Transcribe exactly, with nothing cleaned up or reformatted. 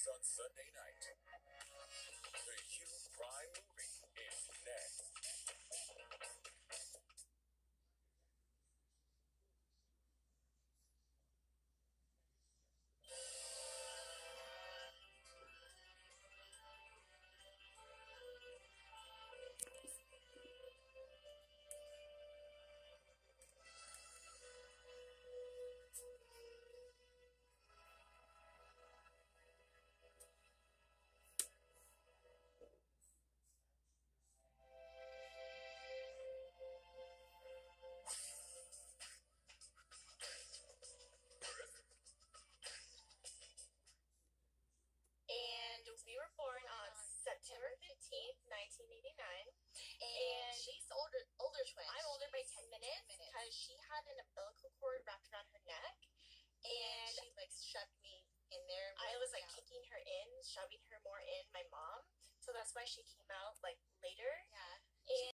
movies on Sunday night. The U Prime movie is next. We were born on September fifteenth, nineteen eighty-nine. And she's older, older twin. I'm older by ten minutes because she had an umbilical cord wrapped around her neck. And she like shoved me in there. I was like kicking her in, shoving her more in, my mom. So that's why she came out like later. Yeah. And